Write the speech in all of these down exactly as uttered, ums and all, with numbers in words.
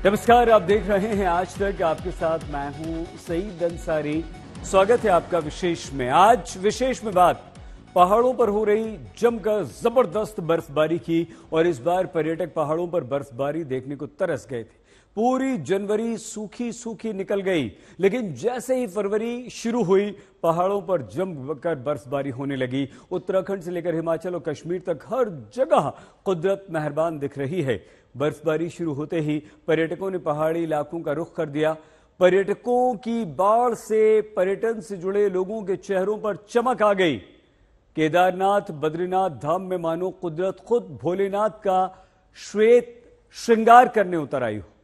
नमस्कार, आप देख रहे हैं आज तक। आपके साथ मैं हूं सईद अंसारी। स्वागत है आपका विशेष में। आज विशेष में बात पहाड़ों पर हो रही जमकर जबरदस्त बर्फबारी की, और इस बार पर्यटक पहाड़ों पर बर्फबारी देखने को तरस गए थे। पूरी जनवरी सूखी सूखी निकल गई, लेकिन जैसे ही फरवरी शुरू हुई पहाड़ों पर जमकर बर्फबारी होने लगी। उत्तराखंड से लेकर हिमाचल और कश्मीर तक हर जगह कुदरत मेहरबान दिख रही है। बर्फबारी शुरू होते ही पर्यटकों ने पहाड़ी इलाकों का रुख कर दिया। पर्यटकों की बाढ़ से पर्यटन से जुड़े लोगों के चेहरों पर चमक आ गई। केदारनाथ बद्रीनाथ धाम में मानो कुदरत खुद भोलेनाथ का श्वेत श्रृंगार करने उतर आई हो।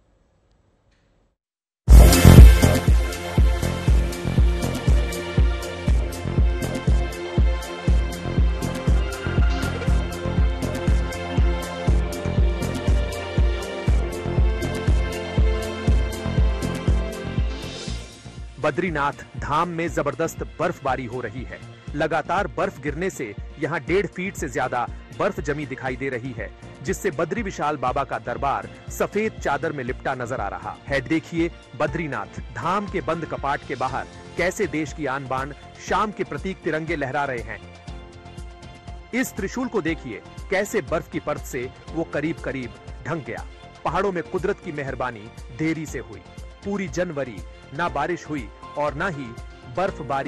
बद्रीनाथ धाम में जबरदस्त बर्फबारी हो रही है। लगातार बर्फ गिरने से यहाँ डेढ़ फीट से ज्यादा बर्फ जमी दिखाई दे रही है, जिससे बद्री विशाल बाबा का दरबार सफेद चादर में लिपटा नजर आ रहा है। देखिए बद्रीनाथ धाम के बंद कपाट के बाहर कैसे देश की आन बान शाम के प्रतीक तिरंगे लहरा रहे हैं। इस त्रिशूल को देखिए कैसे बर्फ की परत से वो करीब करीब ढंक गया। पहाड़ों में कुदरत की मेहरबानी देरी से हुई। पूरी जनवरी ना बारिश हुई और ना ही बर्फबारी।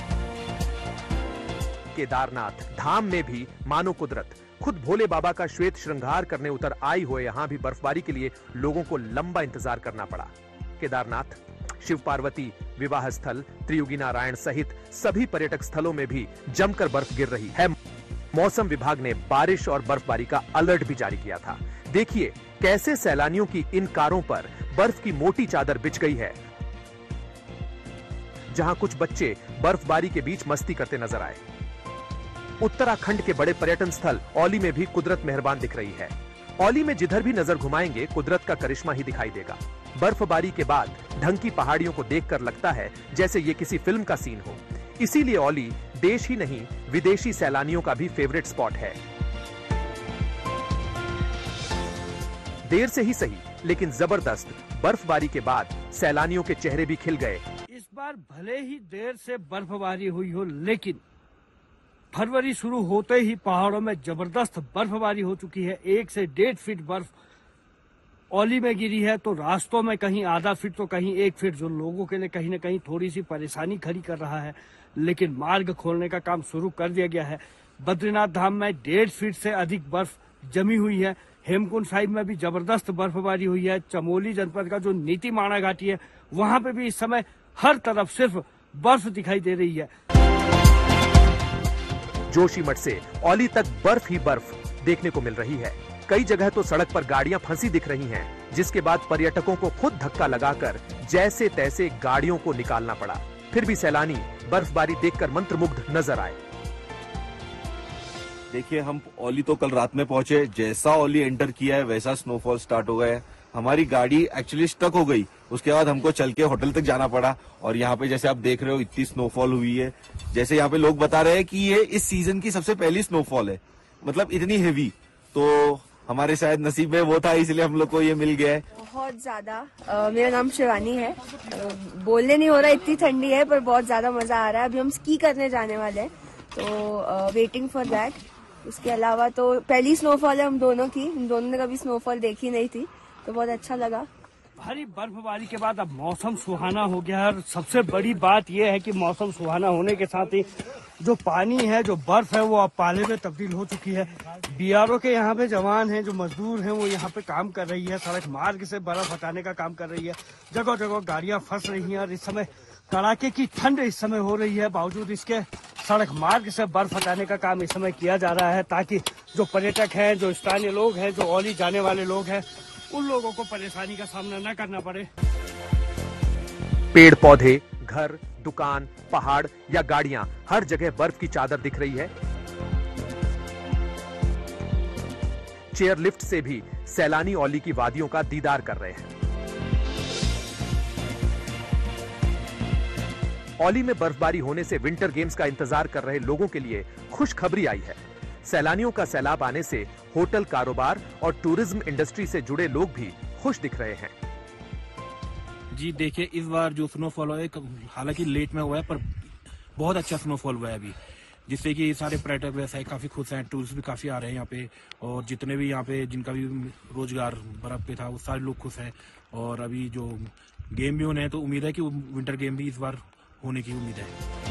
केदारनाथ धाम में भी मानो कुदरत खुद भोले बाबा का श्वेत श्रृंगार करने उतर आई हुए यहाँ भी बर्फबारी के लिए लोगों को लंबा इंतजार करना पड़ा। केदारनाथ, शिव पार्वती विवाह स्थल, त्रियुगी नारायण सहित सभी पर्यटक स्थलों में भी जमकर बर्फ गिर रही है। मौसम विभाग ने बारिश और बर्फबारी का अलर्ट भी जारी किया था। देखिए कैसे सैलानियों की इन कारों पर बर्फ की मोटी चादर बिछ गई है। जहां कुछ बच्चे बर्फबारी के बीच मस्ती करते नजर आए। उत्तराखंड के बड़े पर्यटन स्थल औली में भी कुदरत मेहरबान दिख रही है। औली में जिधर भी नजर घुमाएंगे कुदरत का करिश्मा ही दिखाई देगा। बर्फबारी के बाद ढंकी पहाड़ियों को देखकर लगता है जैसे ये किसी फिल्म का सीन हो। इसीलिए औली देश ही नहीं विदेशी सैलानियों का भी फेवरेट स्पॉट है। देर से ही सही, लेकिन जबरदस्त बर्फबारी के बाद सैलानियों के चेहरे भी खिल गए। इस बार भले ही देर से बर्फबारी हुई हो, लेकिन फरवरी शुरू होते ही पहाड़ों में जबरदस्त बर्फबारी हो चुकी है। एक से डेढ़ फीट बर्फ औली में गिरी है, तो रास्तों में कहीं आधा फीट तो कहीं एक फीट, जो लोगों के लिए कहीं न कहीं थोड़ी सी परेशानी खड़ी कर रहा है। लेकिन मार्ग खोलने का काम शुरू कर दिया गया है। बद्रीनाथ धाम में डेढ़ फीट से अधिक बर्फ जमी हुई है। हेमकुंड साहिब में भी जबरदस्त बर्फबारी हुई है। चमोली जनपद का जो नीति माणा घाटी है, वहां पे भी इस समय हर तरफ सिर्फ बर्फ दिखाई दे रही है। जोशीमठ से औली तक बर्फ ही बर्फ देखने को मिल रही है। कई जगह तो सड़क पर गाड़ियां फंसी दिख रही हैं, जिसके बाद पर्यटकों को खुद धक्का लगाकर जैसे तैसे गाड़ियों को निकालना पड़ा। फिर भी सैलानी बर्फबारी देखकर मंत्रमुग्ध नजर आए। देखिए, हम औली तो कल रात में पहुंचे। जैसा औली एंटर किया है वैसा स्नोफॉल स्टार्ट हो गया है। हमारी गाड़ी एक्चुअली स्टक हो गई। उसके बाद हमको चल के होटल तक जाना पड़ा। और यहाँ पे जैसे आप देख रहे हो इतनी स्नोफॉल हुई है। जैसे यहाँ पे लोग बता रहे हैं कि ये इस सीजन की सबसे पहली स्नोफॉल है, मतलब इतनी हेवी। तो हमारे शायद नसीब में वो था, इसलिए हम लोग को ये मिल गया है। बहुत ज्यादा। मेरा नाम शिवानी है। आ, बोलने नहीं हो रहा, इतनी ठंडी है, पर बहुत ज्यादा मजा आ रहा है। अभी हम स्की करने जाने वाले हैं, तो वेटिंग फॉर दैट। उसके अलावा तो पहली स्नोफॉल है हम दोनों की। हम दोनों ने कभी स्नोफॉल देखी नहीं थी, तो बहुत अच्छा लगा। भारी बर्फबारी के बाद अब मौसम सुहाना हो गया है। और सबसे बड़ी बात यह है कि मौसम सुहाना होने के साथ ही जो पानी है, जो बर्फ है, वो अब पाले में तब्दील हो चुकी है। बीआरओ के यहाँ पे जवान हैं, जो मजदूर हैं, वो यहाँ पे काम कर रही है। सड़क मार्ग से बर्फ हटाने का काम कर रही है। जगह जगह गाड़ियां फंस रही हैं और इस समय कड़ाके की ठंड इस समय हो रही है। बावजूद इसके सड़क मार्ग से बर्फ हटाने का काम इस समय किया जा रहा है, ताकि जो पर्यटक हैं, जो स्थानीय लोग हैं, जो औली जाने वाले लोग हैं, उन लोगों को परेशानी का सामना न करना पड़े। पेड़ पौधे, घर, दुकान, पहाड़ या गाड़ियां, हर जगह बर्फ की चादर दिख रही है। चेयर लिफ्ट से भी सैलानी औली की वादियों का दीदार कर रहे हैं। औली में बर्फबारी होने से विंटर गेम्स का इंतजार कर रहे लोगों के लिए खुशखबरी आई है। सैलानियों का सैलाब आने से होटल कारोबार और टूरिज्म इंडस्ट्री से जुड़े लोग भी खुश दिख रहे हैं। जी देखिए, इस बार जो स्नोफॉल हुआ है, हालांकि लेट में हुआ है, पर बहुत अच्छा स्नोफॉल हुआ है अभी, जिससे कि सारे पर्यटक व्यवसाय काफी खुश हैं, टूरिस्ट भी काफी आ रहे हैं यहाँ पे, और जितने भी यहाँ पे जिनका भी रोजगार बर्फ पे था वो सारे लोग खुश हैं। और अभी जो गेम भी होने हैं तो उम्मीद है कि विंटर गेम भी इस बार होने की उम्मीद है।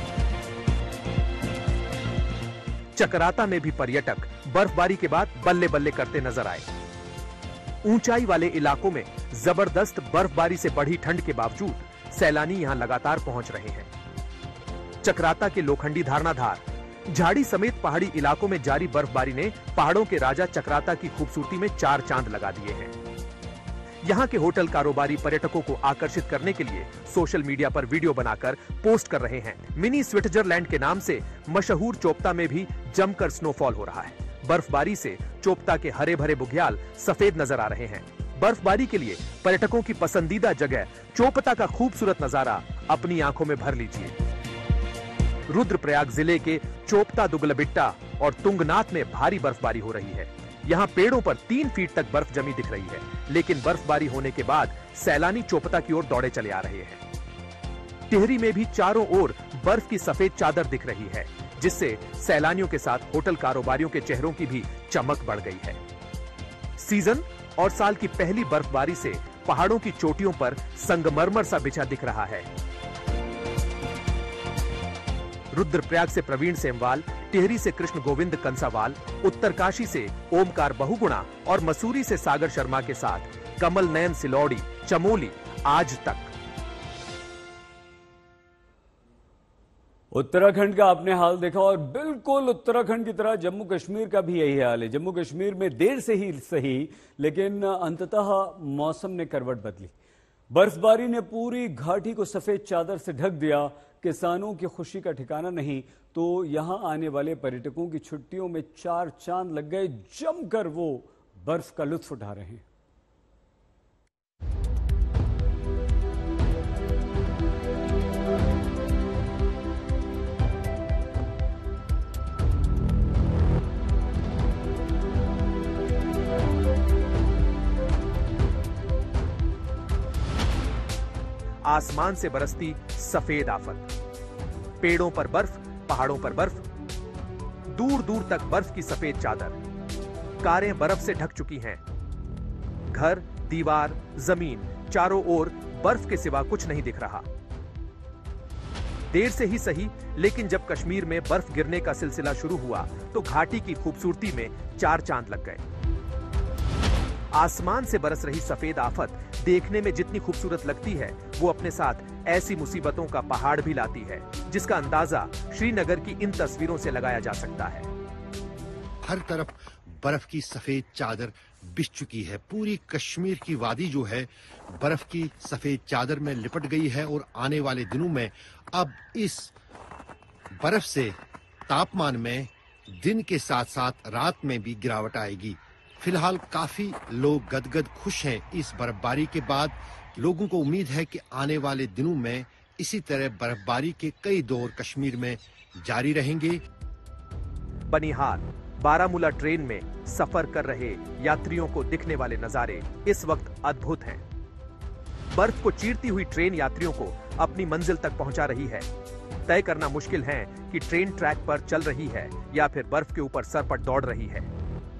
चकराता में भी पर्यटक बर्फबारी के बाद बल्ले बल्ले करते नजर आए। ऊंचाई वाले इलाकों में जबरदस्त बर्फबारी से बढ़ी ठंड के बावजूद सैलानी यहां लगातार पहुंच रहे हैं। चकराता के लोखंडी धारणाधार, झाड़ी समेत पहाड़ी इलाकों में जारी बर्फबारी ने पहाड़ों के राजा चकराता की खूबसूरती में चार चांद लगा दिए हैं। यहाँ के होटल कारोबारी पर्यटकों को आकर्षित करने के लिए सोशल मीडिया पर वीडियो बनाकर पोस्ट कर रहे हैं। मिनी स्विट्जरलैंड के नाम से मशहूर चोपता में भी जमकर स्नोफॉल हो रहा है। बर्फबारी से चोपता के हरे भरे बुग्याल सफेद नजर आ रहे हैं। बर्फबारी के लिए पर्यटकों की पसंदीदा जगह चोपता का खूबसूरत नजारा अपनी आंखों में भर लीजिए। रुद्रप्रयाग जिले के चोपता, दुगलबिट्टा और तुंगनाथ में भारी बर्फबारी हो रही है। यहाँ पेड़ों पर तीन फीट तक बर्फ जमी दिख रही है, लेकिन बर्फबारी होने के बाद सैलानी चोपता की ओर दौड़े चले आ रहे हैं। टिहरी में भी चारों ओर बर्फ की सफेद चादर दिख रही है, जिससे सैलानियों के साथ होटल कारोबारियों के चेहरों की भी चमक बढ़ गई है। सीजन और साल की पहली बर्फबारी से पहाड़ों की चोटियों पर संगमरमर सा बिछा दिख रहा है। रुद्रप्रयाग से प्रवीण सेमवाल, टिहरी से कृष्ण गोविंद कंसावाल, उत्तरकाशी से ओमकार बहुगुणा और मसूरी से सागर शर्मा के साथ कमल नयन सिलौड़ी, चमोली, आज तक। उत्तराखंड का आपने हाल देखा, और बिल्कुल उत्तराखंड की तरह जम्मू कश्मीर का भी यही हाल है। जम्मू कश्मीर में देर से ही सही, लेकिन अंततः मौसम ने करवट बदली। बर्फबारी ने पूरी घाटी को सफेद चादर से ढक दिया। किसानों की खुशी का ठिकाना नहीं, तो यहां आने वाले पर्यटकों की छुट्टियों में चार चांद लग गए। जमकर वो बर्फ का लुत्फ उठा रहे हैं। आसमान से बरसती सफेद आफत, पेड़ों पर बर्फ, पहाड़ों पर बर्फ, दूर दूर तक बर्फ की सफेद चादर। कारें बर्फ से ढक चुकी हैं। घर, दीवार, जमीन, चारों ओर बर्फ के सिवा कुछ नहीं दिख रहा। देर से ही सही, लेकिन जब कश्मीर में बर्फ गिरने का सिलसिला शुरू हुआ तो घाटी की खूबसूरती में चार चांद लग गए। आसमान से बरस रही सफेद आफत देखने में जितनी खूबसूरत लगती है, वो अपने साथ ऐसी मुसीबतों का पहाड़ भी लाती है, जिसका अंदाजा श्रीनगर की इन तस्वीरों से लगाया जा सकता है। हर तरफ बर्फ की सफेद चादर बिछ चुकी है। पूरी कश्मीर की वादी जो है बर्फ की सफेद चादर में लिपट गई है, और आने वाले दिनों में अब इस बर्फ से तापमान में दिन के साथ साथ रात में भी गिरावट आएगी। फिलहाल काफी लोग गदगद खुश हैं इस बर्फबारी के बाद। लोगों को उम्मीद है कि आने वाले दिनों में इसी तरह बर्फबारी के कई दौर कश्मीर में जारी रहेंगे। बनिहाल, बारामूला ट्रेन में सफर कर रहे यात्रियों को दिखने वाले नजारे इस वक्त अद्भुत हैं। बर्फ को चीरती हुई ट्रेन यात्रियों को अपनी मंजिल तक पहुंचा रही है। तय करना मुश्किल है कि ट्रेन ट्रैक पर चल रही है या फिर बर्फ के ऊपर सरपट दौड़ रही है।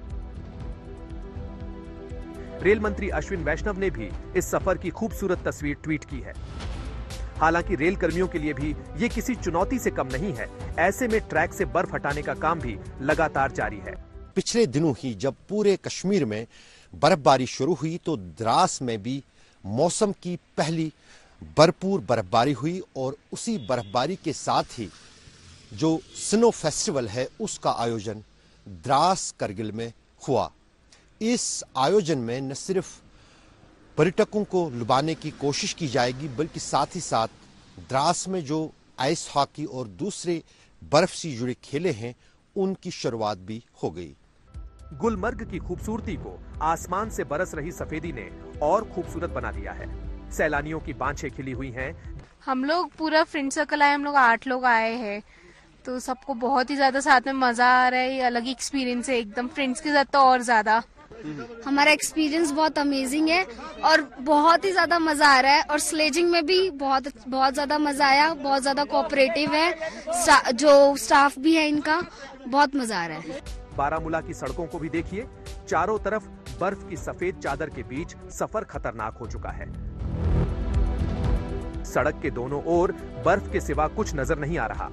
रेल मंत्री अश्विन वैष्णव ने भी इस सफर की खूबसूरत तस्वीर ट्वीट की है। हालांकि रेल कर्मियों के लिए भी ये किसी चुनौती से कम नहीं है। ऐसे में ट्रैक से बर्फ हटाने का काम भी लगातार जारी है। पिछले दिनों ही जब पूरे कश्मीर में बर्फबारी शुरू हुई तो द्रास में भी मौसम की पहली भरपूर बर्फबारी हुई, और उसी बर्फबारी के साथ ही जो स्नो फेस्टिवल है उसका आयोजन द्रास करगिल में हुआ। इस आयोजन में न सिर्फ पर्यटकों को लुभाने की कोशिश की जाएगी, बल्कि साथ ही साथ द्रास में जो आइस हॉकी और दूसरे बर्फ से जुड़े खेले हैं उनकी शुरुआत भी हो गई। गुलमर्ग की खूबसूरती को आसमान से बरस रही सफेदी ने और खूबसूरत बना दिया है। सैलानियों की बांछें खिली हुई हैं। हम लोग पूरा फ्रेंड सर्कल आए, हम लोग आठ लोग आए हैं, तो सबको बहुत ही ज्यादा साथ में मजा आ रहा है। अलग ही एक्सपीरियंस है एकदम, फ्रेंड्स के साथ तो और ज्यादा। हमारा एक्सपीरियंस बहुत अमेजिंग है और बहुत ही ज्यादा मजा आ रहा है। और स्लेजिंग में भी बहुत बहुत ज्यादा मजा आया, बहुत ज्यादा कोऑपरेटिव है स्टा, जो स्टाफ भी है इनका, बहुत मजा आ रहा है। बारामूला की सड़कों को भी देखिए, चारों तरफ बर्फ की सफेद चादर के बीच सफर खतरनाक हो चुका है। सड़क के दोनों ओर बर्फ के सिवा कुछ नजर नहीं आ रहा।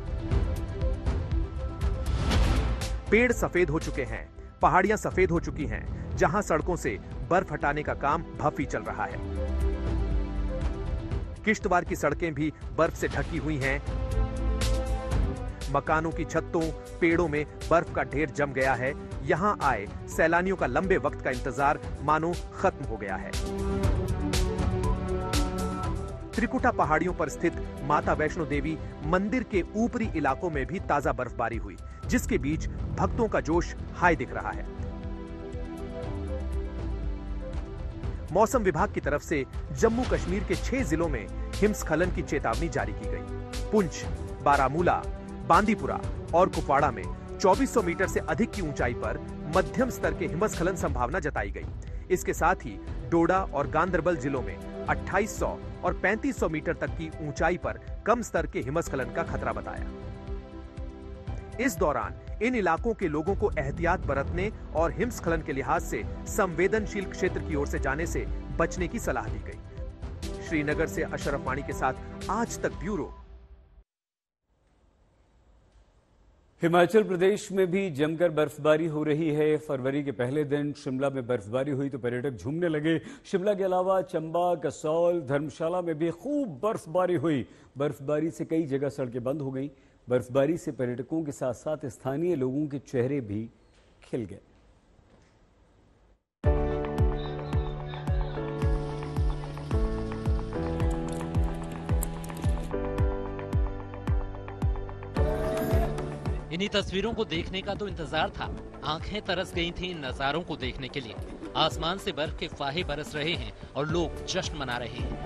पेड़ सफेद हो चुके हैं, पहाड़ियां सफेद हो चुकी हैं, जहां सड़कों से बर्फ हटाने का काम भफी चल रहा है। किश्तवाड़ की सड़कें भी बर्फ से ढकी हुई हैं। मकानों की छतों, पेड़ों में बर्फ का ढेर जम गया है। यहां आए सैलानियों का लंबे वक्त का इंतजार मानो खत्म हो गया है। त्रिकुटा पहाड़ियों पर स्थित माता वैष्णो देवी मंदिर के ऊपरी इलाकों में भी ताजा बर्फबारी हुई, जिसके बीच भक्तों का जोश हाई दिख रहा है। मौसम विभाग की तरफ से जम्मू कश्मीर के छह जिलों में हिमस्खलन की चेतावनी जारी की गई। पुंछ, बारामूला, बांदीपुरा और कुपवाड़ा में चौबीस सौ मीटर से अधिक की ऊंचाई पर मध्यम स्तर के हिमस्खलन संभावना जताई गई। इसके साथ ही डोडा और गांदरबल जिलों में अट्ठाईस सौ और पैंतीस सौ मीटर तक की ऊंचाई पर कम स्तर के हिमस्खलन का खतरा बताया। इस दौरान इन इलाकों के लोगों को एहतियात बरतने और हिमस्खलन के लिहाज से संवेदनशील क्षेत्र की ओर से जाने से बचने की सलाह दी गई। श्रीनगर से अशरफ वाणी के साथ आज तक ब्यूरो। हिमाचल प्रदेश में भी जमकर बर्फबारी हो रही है। फरवरी के पहले दिन शिमला में बर्फबारी हुई तो पर्यटक झूमने लगे। शिमला के अलावा चंबा, कसौल, धर्मशाला में भी खूब बर्फबारी हुई। बर्फबारी से कई जगह सड़कें बंद हो गईं। बर्फबारी से पर्यटकों के साथ साथ स्थानीय लोगों के चेहरे भी खिल गए। इन्हीं तस्वीरों को देखने का तो इंतजार था। आंखें तरस गई थीं इन नजारों को देखने के लिए। आसमान से बर्फ के फाहे बरस रहे हैं और लोग जश्न मना रहे हैं।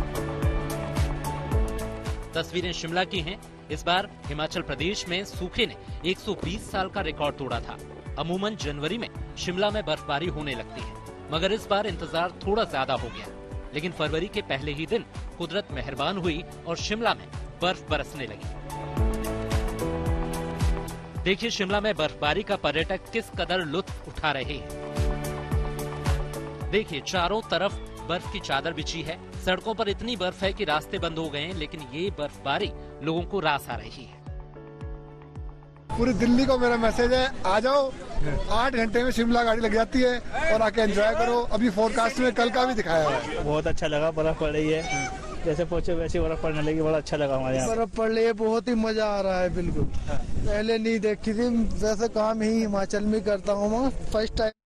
तस्वीरें शिमला की हैं। इस बार हिमाचल प्रदेश में सूखे ने एक सौ बीस साल का रिकॉर्ड तोड़ा था। अमूमन जनवरी में शिमला में बर्फबारी होने लगती है, मगर इस बार इंतजार थोड़ा ज्यादा हो गया। लेकिन फरवरी के पहले ही दिन कुदरत मेहरबान हुई और शिमला में बर्फ बरसने लगी। देखिए शिमला में बर्फबारी का पर्यटक किस कदर लुत्फ उठा रहे हैं। देखिए चारों तरफ बर्फ की चादर बिछी है। सड़कों पर इतनी बर्फ है कि रास्ते बंद हो गए हैं, लेकिन ये बर्फबारी लोगों को रास आ रही है। पूरी दिल्ली को मेरा मैसेज है, आ जाओ, आठ घंटे में शिमला गाड़ी लग जाती है और आके एंजॉय करो। अभी फोरकास्ट में कल का भी दिखाया है। बहुत अच्छा लगा, बर्फ पड़ रही है, जैसे पहुंचे वैसे बर्फ पड़ने लगी। बड़ा अच्छा लगा हमारे यहाँ बर्फ पड़ रही है, बहुत ही मजा आ रहा है। बिल्कुल पहले नहीं देखी थी, वैसे काम ही हिमाचल में करता हूँ मैं, फर्स्ट टाइम।